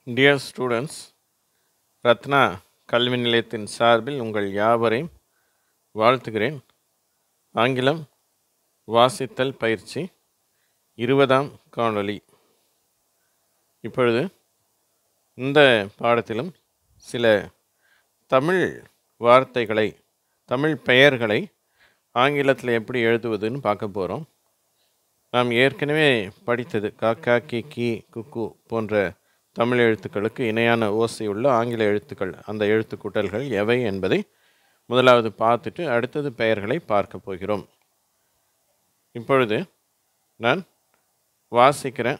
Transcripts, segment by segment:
Dear students, Ratna கல்வி நிலையத்தின் சார்பில் உங்கள் யாவரையும் வாழ்த்துகிறேன். ஆங்கிலம் வாசித்தல் பயிற்சி 20ஆம் காணொளி. இப்பொழுது இந்த பாடத்திலும் சில தமிழ் வார்த்தைகளை, தமிழ் பெயர்களை ஆங்கிலத்தில் எப்படி எழுதுவதுன்னு பார்க்க போகிறோம். நாம் ஏற்கனவே படித்தது காக்கா, கிக்கி, குக்கு போன்ற தமிழ் எழுத்துக்களுக்கு இணையான ஓசையுள்ள ஆங்கில எழுத்துக்கள், அந்த எழுத்து கூட்டல்கள் எவை என்பதை முதலாவது பார்த்துட்டு அடுத்தது பெயர்களை பார்க்க போகிறோம். இப்பொழுது நான் வாசிக்கிறேன்,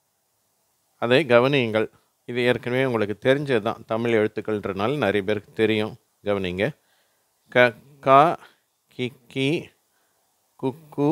அதை கவனியுங்கள். இது ஏற்கனவே உங்களுக்கு தெரிஞ்சது தான், தமிழ் எழுத்துக்கள்ன்றனால நிறைய பேருக்கு தெரியும். கவனிங்க. க கா, கிக்கி, குக்கு,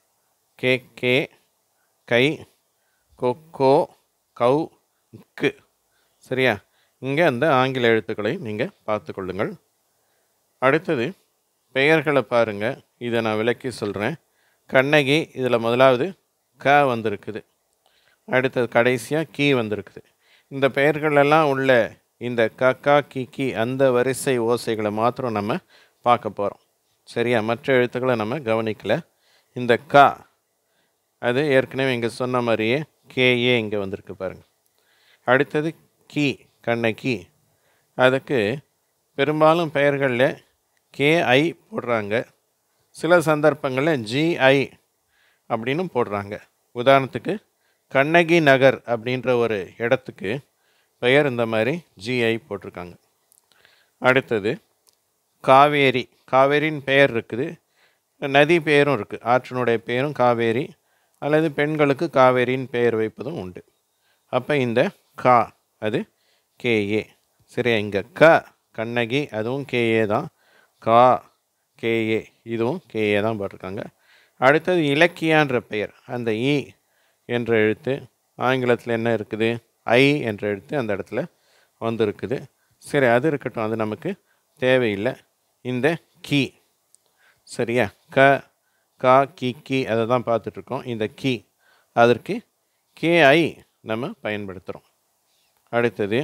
கே, கை, கொக்கோ, கௌ, க்கு. சரியா? இங்கே அந்த ஆங்கில எழுத்துக்களை நீங்கள் பார்த்து கொள்ளுங்கள். அடுத்தது பெயர்களை பாருங்கள். இதை நான் விளக்கி சொல்கிறேன். கண்ணகி, இதில் முதலாவது க வந்திருக்குது, அடுத்தது கடைசியாக கீ வந்திருக்குது. இந்த பெயர்களெல்லாம் உள்ள இந்த கக்கா, கிக்கி அந்த வரிசை ஓசைகளை மாத்திரம் நம்ம பார்க்க போகிறோம். சரியா? மற்ற எழுத்துக்களை நம்ம கவனிக்கலை. இந்த க, அது ஏற்கனவே இங்கே சொன்ன மாதிரியே கேஏ இங்கே வந்திருக்கு பாருங்கள். அடுத்தது கீ, கண்ணகி. அதுக்கு பெரும்பாலும் பெயர்களில் கேஐ போடுறாங்க, சில சந்தர்ப்பங்களில் ஜிஐ அப்படின்னு போடுறாங்க. உதாரணத்துக்கு கண்ணகி நகர் அப்படின்ற ஒரு இடத்துக்கு பெயர் இந்த மாதிரி ஜிஐ போட்டிருக்காங்க. அடுத்தது காவேரி, காவேரின் பெயர் இருக்குது, நதி பெயரும் இருக்குது, ஆற்றினுடைய பெயரும் காவேரி, அல்லது பெண்களுக்கு காவேரியின் பெயர் வைப்பதும் உண்டு. அப்போ இந்த கா அது கேஏ. சரியா? இங்கே க கண்ணகி, அதுவும் கேஏ தான். கா கேஏ, இதுவும் கேஏ தான் போட்டிருக்காங்க. அடுத்தது இலக்கியான்ற பெயர், அந்த இ என்ற எழுத்து ஆங்கிலத்தில் என்ன இருக்குது, ஐ என்ற எழுத்து அந்த இடத்துல வந்துருக்குது. சரி, அது இருக்கட்டும், அது நமக்கு தேவையில்லை. இந்த கீ, சரியா? க கா கி அதை தான் பார்த்துட்ருக்கோம். இந்த கீ, அதற்கு கேஐ நம்ம பயன்படுத்துகிறோம். அடுத்தது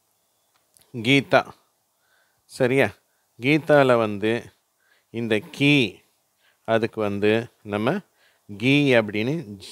கீதா. சரியா? கீதாவில் இந்த கீ, அதுக்கு நம்ம கீ அப்படின்னு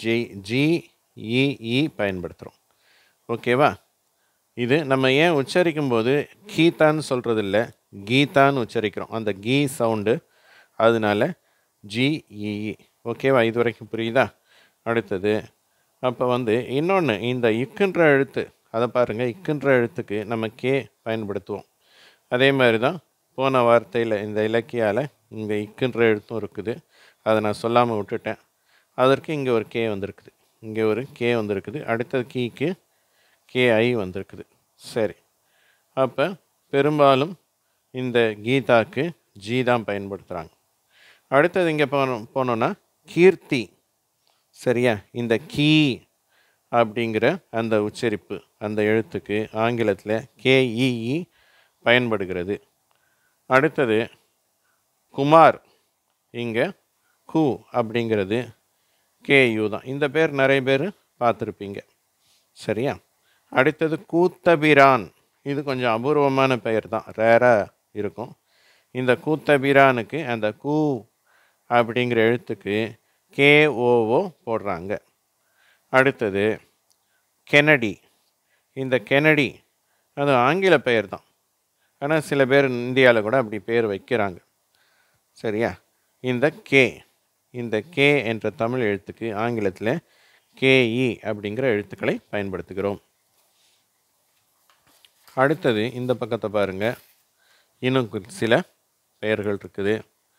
ஜிஇஇ பயன்படுத்துகிறோம். ஓகேவா? இது நம்ம ஏன் உச்சரிக்கும்போது கீதான்னு சொல்கிறதில்ல, கீதான்னு உச்சரிக்கிறோம். அந்த கீ சவுண்டு, அதனால ஜிஇஇ. ஓகேவா? இது வரைக்கும் புரியுதா? அடுத்தது அப்போ இன்னொன்று, இந்த இக்குன்ற எழுத்து, அதை பாருங்கள். இக்குன்ற எழுத்துக்கு நம்ம கே பயன்படுத்துவோம். அதே மாதிரி தான் போன வார்த்தையில் இந்த இலக்கியால் இங்கே இக்குன்ற எழுத்தும் இருக்குது, அதை நான் சொல்லாமல் விட்டுட்டேன். அதற்கு இங்கே ஒரு கே வந்திருக்குது, இங்கே ஒரு கே வந்திருக்குது. அடுத்தது கீக்கு கேஐ வந்திருக்குது. சரி, அப்போ பெரும்பாலும் இந்த கீதாக்கு ஜி தான் பயன்படுத்துகிறாங்க. அடுத்தது இங்கே போனோன்னா கீர்த்தி. சரியா? இந்த கீ அப்படிங்கிற அந்த உச்சரிப்பு, அந்த எழுத்துக்கு ஆங்கிலத்தில் கேஇஇ பயன்படுகிறது. அடுத்தது குமார், இங்கே கு அப்படிங்கிறது கேயு தான். இந்த பேர் நிறைய பேர் பார்த்துருப்பீங்க. சரியா? அடுத்தது கூத்தபிரான், இது கொஞ்சம் அபூர்வமான பெயர் தான், ரேராக இருக்கும். இந்த கூத்தபிரானுக்கு அந்த கூ அப்படிங்கிற எழுத்துக்கு கேஓஓ போடுறாங்க. அடுத்தது கெனடி. இந்த கெனடி அது ஆங்கில பெயர் தான், ஆனால் சில பேர் இந்தியாவில் கூட அப்படி பேர் வைக்கிறாங்க. சரியா? இந்த கே என்ற தமிழ் எழுத்துக்கு ஆங்கிலத்தில் கேஇ அப்படிங்கிற எழுத்துக்களை பயன்படுத்துகிறோம். அடுத்தது இந்த பக்கத்தை பாருங்கள், இன்னும் சில பெயர்கள் இருக்குது.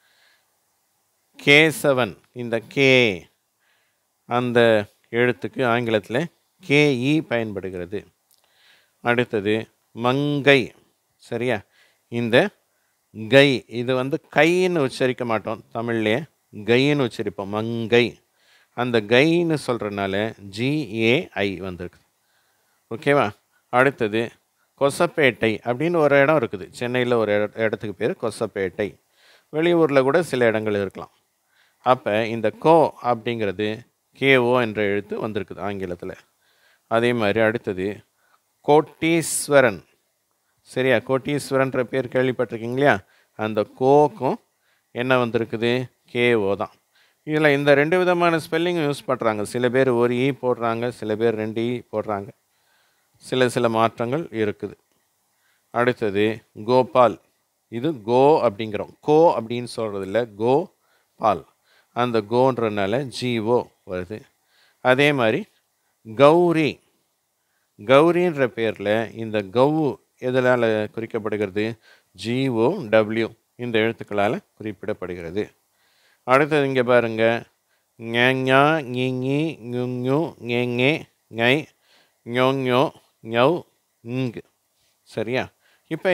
கேசவன், இந்த கே அந்த எழுத்துக்கு ஆங்கிலத்தில் கேஇ பயன்படுகிறது. அடுத்தது மங்கை. சரியா? இந்த கை, இது கைன்னு உச்சரிக்க மாட்டோம், தமிழ்லேயே கைன்னு உச்சரிப்போம், மங்கை. அந்த கைன்னு சொல்கிறனால ஜிஏஐ வந்திருக்கு. ஓகேவா? அடுத்தது கொசப்பேட்டை அப்படின்னு ஒரு இடம் இருக்குது, சென்னையில் ஒரு இடத்துக்கு பேர் கொசப்பேட்டை. வெளியூரில் கூட சில இடங்கள் இருக்கலாம். அப்போ இந்த கோ அப்படிங்கிறது கேஓ என்ற எழுத்து வந்திருக்குது ஆங்கிலத்தில். அதே மாதிரி அடுத்தது கோட்டீஸ்வரன். சரியா? கோட்டீஸ்வரன்ற பேர் கேள்விப்பட்டிருக்கீங்க இல்லையா? அந்த கோக்கும் என்ன வந்திருக்குது? கேஓ தான். இதில் இந்த 2 விதமான ஸ்பெல்லிங்கும் யூஸ் பண்ணுறாங்க. சில பேர் ஒரு இ போடுறாங்க, சில பேர் 2 இ போடுறாங்க. சில மாற்றங்கள் இருக்குது. அடுத்தது கோபால். இது கோ அப்படிங்கிறோம். கோ அப்படின்னு சொல்கிறது இல்லை, கோ பால். அந்த கோன்றனால ஜிஓ வருது. அதே மாதிரி கௌரி. கௌரின்ற பேரில் இந்த கௌ எதனால் குறிக்கப்படுகிறது? ஜிஓ டபிள்யூ இந்த எழுத்துக்களால் குறிப்பிடப்படுகிறது. அடுத்தது இங்கே பாருங்கள், ஞா ஞி ஞு ஞே ஞை ஞோ ஞௌ ங். சரியா? இப்போ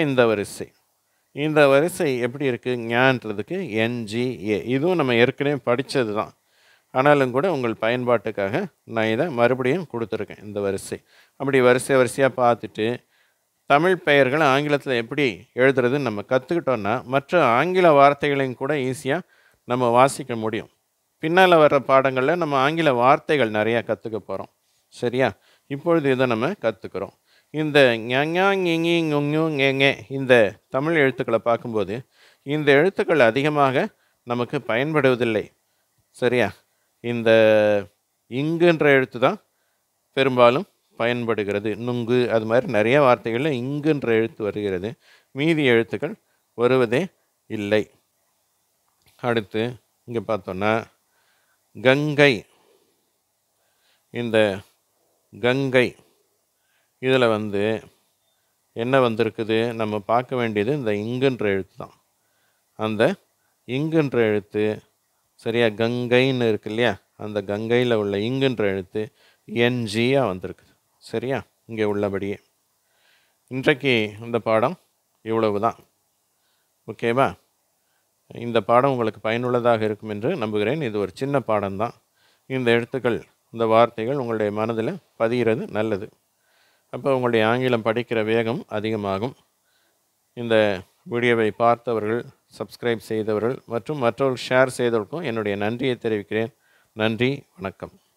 இந்த வரிசை எப்படி இருக்குது? ஞான்றதுக்கு என்ஜிஏ. இதுவும் நம்ம ஏற்கனவே படித்தது தான். ஆனாலும் கூட உங்கள் பயன்பாட்டுக்காக நான் இதை மறுபடியும் கொடுத்துருக்கேன். இந்த வரிசை அப்படி வரிசையாக பார்த்துட்டு தமிழ் பெயர்கள் ஆங்கிலத்தில் எப்படி எழுதுறதுன்னு நம்ம கற்றுக்கிட்டோன்னா மற்ற ஆங்கில வார்த்தைகளையும் கூட ஈஸியாக நம்ம வாசிக்க முடியும். பின்னால் வர்ற பாடங்களில் நம்ம ஆங்கில வார்த்தைகள் நிறையா கற்றுக்க போகிறோம். சரியா? இப்பொழுது இதை நம்ம கற்றுக்கிறோம். இந்த ஞா ஞி ஞு ஞே இந்த தமிழ் எழுத்துக்களை பார்க்கும்போது இந்த எழுத்துக்கள் அதிகமாக நமக்கு பயன்படுவதில்லை. சரியா? இந்த இங்குன்ற எழுத்து தான் பெரும்பாலும் பயன்படுகிறது. நுங்கு அது மாதிரி நிறைய வார்த்தைகளில் இங்குன்ற எழுத்து வருகிறது. மீதி எழுத்துக்கள் வருவதே இல்லை. அடுத்து இங்கே பார்த்தோன்னா கங்கை. இந்த கங்கை இதில் என்ன வந்திருக்குது? நம்ம பார்க்க வேண்டியது இந்த இங்குன்ற எழுத்து தான். அந்த இங்குன்ற எழுத்து சரியா? கங்கைன்னு இருக்கு இல்லையா? அந்த கங்கையில் உள்ள இங்குன்ற எழுத்து என்ஜியாக வந்திருக்குது. சரியா? இங்கே உள்ளபடியே. இன்றைக்கு இந்த பாடம் இவ்வளவு தான். ஓகேவா? இந்த பாடம் உங்களுக்கு பயனுள்ளதாக இருக்கும் என்று நம்புகிறேன். இது ஒரு சின்ன பாடம்தான். இந்த எழுத்துக்கள், இந்த வார்த்தைகள் உங்களுடைய மனதில் பதிகிறது நல்லது. அப்போ உங்களுடைய ஆங்கிலம் படிக்கிற வேகம் அதிகமாகும். இந்த வீடியோவை பார்த்தவர்கள், சப்ஸ்கிரைப் செய்தவர்கள் மற்றும் மற்றவர்கள் ஷேர் செய்தவர்களுக்கும் என்னுடைய நன்றியை தெரிவிக்கிறேன். நன்றி, வணக்கம்.